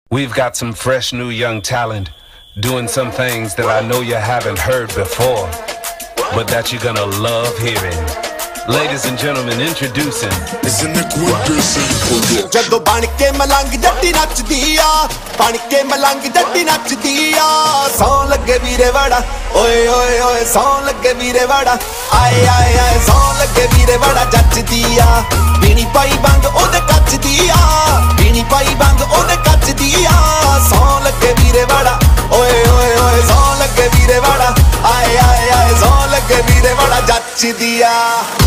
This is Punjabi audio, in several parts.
We've got some fresh new young talent doing some things that I know you haven't heard before, but that you're gonna love hearing. Ladies and gentlemen, introducing ਜਦੋਂ ਬਣ ਕੇ ਮਲੰਗ ਜੱਟੀ ਨੱਚਦੀ ਆ, ਬਣ ਕੇ ਮਲੰਗ ਜੱਟੀ ਨੱਚਦੀ ਆ, ਸੌਂ ਲੱਗੇ ਵੀਰੇ ਵੜਾ, ਓਏ ਓਏ ਓਏ ਸੌਂ ਲੱਗੇ ਵੀਰੇ ਵੜਾ, ਆਏ ਆਏ ਆਏ ਸੌਂ ਲੱਗੇ ਵੀਰੇ ਵੜਾ ਜੱਚਦੀ ਆ, ਪੀਣੀ ਪਾਈ ਬੰਗ ਉਹਦੇ ਕੱਚਦੀ ਆ, ਪੀਣੀ ਪਾਈ ਬੰਗ ਉਹਦੇ ਕੱਚਦੀ ਆ, ਸੌਂ ਲੱਗੇ ਵੀਰੇ ਵੜਾ, ਓਏ ਓਏ ਓਏ ਸੌਂ ਲੱਗੇ ਵੀਰੇ ਵੜਾ, ਆਏ ਆਏ ਆਏ ਸੌਂ ਲੱਗੇ ਵੀਰੇ ਵੜਾ ਜੱਚਦੀ ਆ।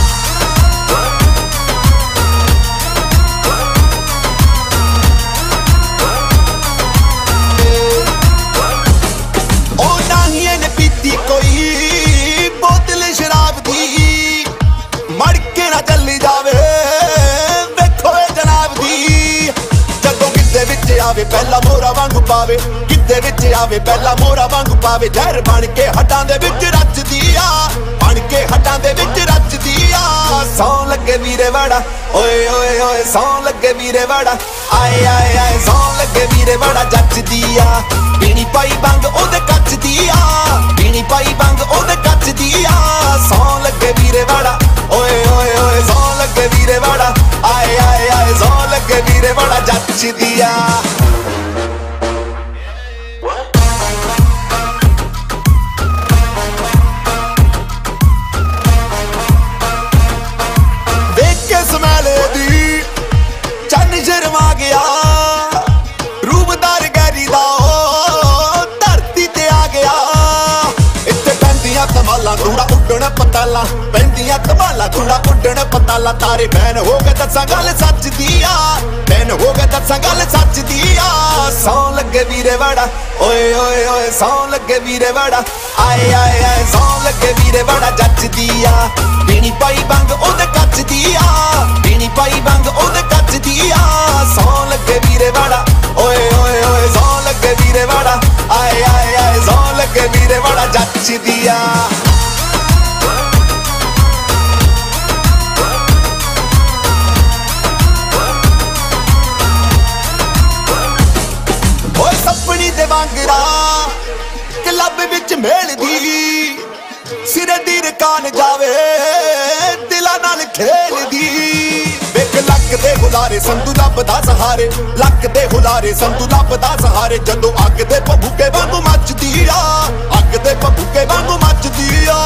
ਆਵੇ ਪਹਿਲਾ ਮੋਰਾ ਵਾਂਗੂ ਪਾਵੇ, ਕਿੱਦੇ ਵਿੱਚ ਆਵੇ ਪਹਿਲਾ ਮੋਰਾ ਵਾਂਗੂ ਪਾਵੇ, ਜ਼ਹਿਰ ਬਣ ਕੇ ਹੱਡਾਂ ਦੇ ਵਿੱਚ ਰਚਦੀ ਆ, ਬਣ ਕੇ ਹੱਡਾਂ ਦੇ ਵਿੱਚ ਰਚਦੀ ਆ, ਸੌਂ ਲੱਗੇ ਵੀਰੇ ਵੜਾ, ਓਏ ਓਏ ਓਏ ਸੌਂ ਲੱਗੇ ਵੀਰੇ ਵੜਾ, ਆਏ ਆਏ ਆਏ ਸੌਂ ਲੱਗੇ ਵੀਰੇ ਵੜਾ ਜੱਚਦੀ ਆ, ਪੀਣੀ ਪਾਈ ਬੰਗ ਉਹਦੇ ਕੱਚਦੀ ਆ, ਪੀਣੀ ਪਾਈ ਬੰਗ ਉਹਦੇ ਕੱਚਦੀ ਆ, ਸੌਂ ਲੱਗੇ ਵੀਰੇ ਵੜਾ, ਓਏ ਓਏ ਓਏ ਸੌਂ ਲੱਗੇ ਵੀਰੇ ਵੜਾ, ਆਏ ਆਏ ਆਏ ਸੌਂ ਲੱਗੇ ਵੀਰੇ ਵੜਾ ਜੱਚਦੀ ਆ। ਸ਼ਰਮਾ ਗਿਆ ਰੂਬਦਾਰ ਗੈਰੀ ਦਾ ਧਰਤੀ ਤੇ ਆ ਗਿਆ, ਇੱਥੇ ਪੈਂਦੀਆਂ ਧਮਾਲਾਂ ਥੋੜਾ ਉੱਡਣ ਪਤਾਲਾਂ, ਪੈਂਦੀਆਂ ਧਮਾਲਾਂ ਥੋੜਾ ਉੱਡਣ ਪਤਾਲਾਂ, ਤਾਰੇ ਬੈਨ ਹੋ ਗਏ ਦੱਸਾਂ ਗੱਲ ਸੱਚ ਦੀ ਆ, ਬੈਨ ਹੋ ਗਏ ਦੱਸਾਂ ਗੱਲ ਸੱਚ ਦੀ ਆ, ਸੌਂ ਲੱਗੇ ਵੀਰੇ ਵੜਾ, ਓਏ ਓਏ ਓਏ ਸੌਂ ਲੱਗੇ ਵੀਰੇ ਵੜਾ, ਆਏ ਆਏ ਆਏ ਸੌਂ ਲੱਗੇ ਵੀਰੇ ਵੜਾ ਜੱਚਦੀ ਆ, ਪੀਣੀ ਪਾਈ ਬੰਗ ਉਹਦੇ ਕੱਚਦੀ ਆ, ਪੀਣੀ ਪਾਈ ਬੰਗ ਉਹਦੇ ਕੱਚਦੀ ਆ, ਸੌਂ ਲੱਗੇ ਵੀਰੇ ਵੜਾ, ਓਏ ਓਏ ਓਏ ਸੌਂ ਲੱਗੇ ਵੀਰੇ ਵੜਾ, ਆਏ ਆਏ ਆਏ ਸੌਂ ਲੱਗੇ ਵੀਰੇ ਵੜਾ ਜੱਚਦੀ ਆ। ਓਏ ਸੱਪਣੀ ਦੇ ਵਾਂਗਰਾ ਕਲੱਬ ਵਿੱਚ ਮੇਲਦੀ, ਸਿਰੇ ਦੀ ਰਕਾਨ ਜਾਵੇ ਦਿਲਾਂ ਨਾਲ ਖੇਲਦੀ, ਵੇਖ ਲੱਕ ਦੇ ਹੁਲਾਰੇ ਸੰਧੂ ਲੱਭਦਾ ਸਹਾਰੇ, ਲੱਕ ਦੇ ਹੁਲਾਰੇ ਸੰਧੂ ਲੱਭਦਾ ਸਹਾਰੇ, ਜਦੋਂ ਅੱਗ ਦੇ ਭਬੂਕੇ ਵਾਂਗੂ ਮੱਚਦੀ ਆ, ਅੱਗ ਦੇ ਭਬੂਕੇ ਵਾਂਗੂ ਮੱਚਦੀ ਆ,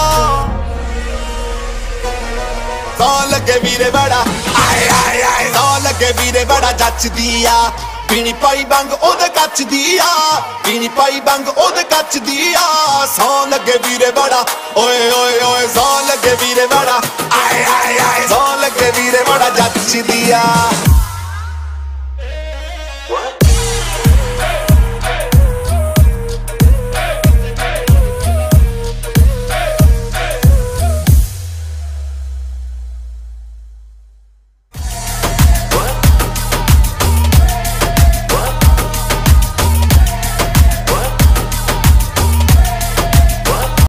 ਸੌਂ ਲੱਗੇ ਵੀਰੇ ਵੜਾ, ਆਏ ਆਏ ਆਏ ਸੌਂ ਲੱਗੇ ਵੀਰੇ ਵੜਾ ਜੱਚਦੀ ਆ, ਪੀਣੀ ਪਾਈ ਬੰਗ ਉਹਦੇ ਕੱਚਦੀ ਆ, ਪੀਣੀ ਪਾਈ ਬੰਗ ਉਹਦੇ ਕੱਚਦੀ ਆ, ਸੌਂ ਲੱਗੇ ਵੀਰੇ ਵੜਾ, ਓਏ ਓਏ ਓਏ ਸੌਂ ਲੱਗੇ ਵੀਰੇ ਵੜਾ, ਆਏ ਆਏ ਆਏ ਸੌਂ ਲੱਗੇ ਵੀਰੇ ਵੜਾ ਜੱਚਦੀ ਆ।